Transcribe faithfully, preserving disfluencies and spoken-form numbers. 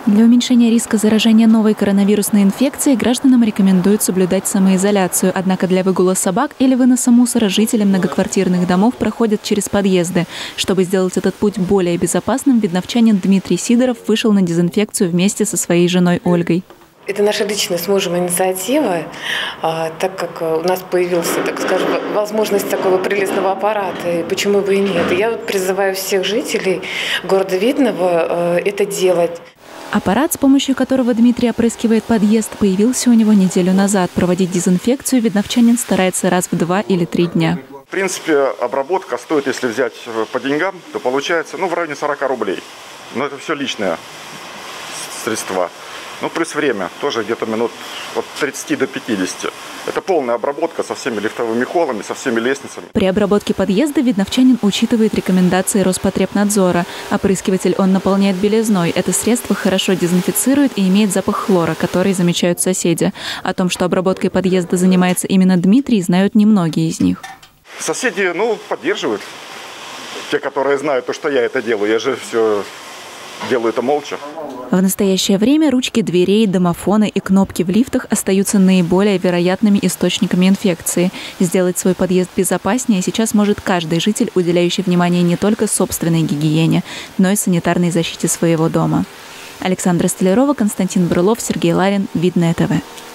Для уменьшения риска заражения новой коронавирусной инфекцией гражданам рекомендуют соблюдать самоизоляцию. Однако для выгула собак или выноса мусора жители многоквартирных домов проходят через подъезды. Чтобы сделать этот путь более безопасным, видновчанин Дмитрий Сидоров вышел на дезинфекцию вместе со своей женой Ольгой. Это наша личная с мужем инициатива, так как у нас появилась, так скажем, возможность такого прелестного аппарата, и почему бы и нет. Я призываю всех жителей города Видного это делать. Аппарат, с помощью которого Дмитрий опрыскивает подъезд, появился у него неделю назад. Проводить дезинфекцию видновчанин старается раз в два или три дня. В принципе, обработка стоит, если взять по деньгам, то получается ну, в районе сорока рублей. Но это все личные средства. Ну, плюс время, тоже где-то минут от тридцати до пятидесяти. Это полная обработка со всеми лифтовыми холлами, со всеми лестницами. При обработке подъезда видновчанин учитывает рекомендации Роспотребнадзора. Опрыскиватель он наполняет белизной. Это средство хорошо дезинфицирует и имеет запах хлора, который замечают соседи. О том, что обработкой подъезда занимается именно Дмитрий, знают немногие из них. Соседи, ну, поддерживают. Те, которые знают то, что я это делаю. Я же все делаю это молча. В настоящее время ручки дверей, домофоны и кнопки в лифтах остаются наиболее вероятными источниками инфекции. Сделать свой подъезд безопаснее сейчас может каждый житель, уделяющий внимание не только собственной гигиене, но и санитарной защите своего дома. Александра Столярова, Константин Брылов, Сергей Ларин, Видное ТВ.